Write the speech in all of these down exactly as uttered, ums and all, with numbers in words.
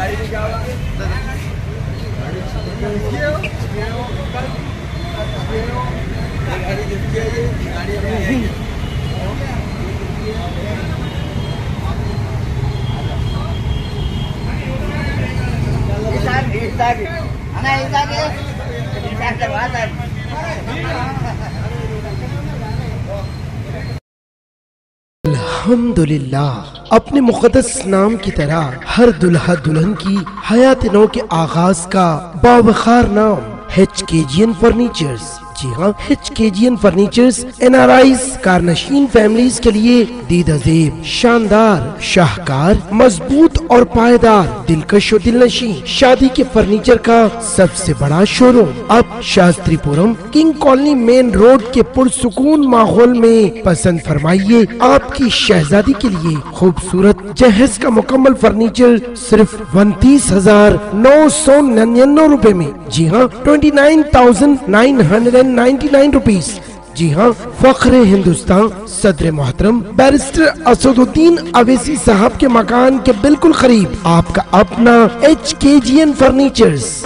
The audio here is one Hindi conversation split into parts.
अल्हम्दुलिल्लाह, अपने मुक़द्दस नाम की तरह हर दुल्हा दुल्हन की हयात नौ के आगाज का बावखार नाम एचकेजीएन फर्नीचर्स। जी हाँ, एचकेजीएन फर्नीचर्स एनआरआईज कारनशीन फैमिलीज के लिए दीदाजेब, शानदार, शाहकार, मजबूत और पायदार, दिलकश और दिलनशी शादी के फर्नीचर का सबसे बड़ा शोरूम अब Shastripuram King Colony main road के पुरसुकून माहौल में। पसंद फरमाइए आपकी शहजादी के लिए खूबसूरत जहेज का मुकम्मल फर्नीचर सिर्फ उनतीस हजार नौ सौ निन्यानवे रूपए में। जी हाँ, twenty nine thousand nine hundred ninety nine rupees. जी हाँ, फख्रे हिंदुस्तान सदर मोहतरम बैरिस्टर असदुद्दीन अवैसी साहब के मकान के बिल्कुल करीब आपका अपना HKGN furnitures.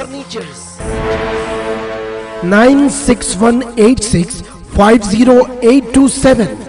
Nine six one eight six five zero eight two seven.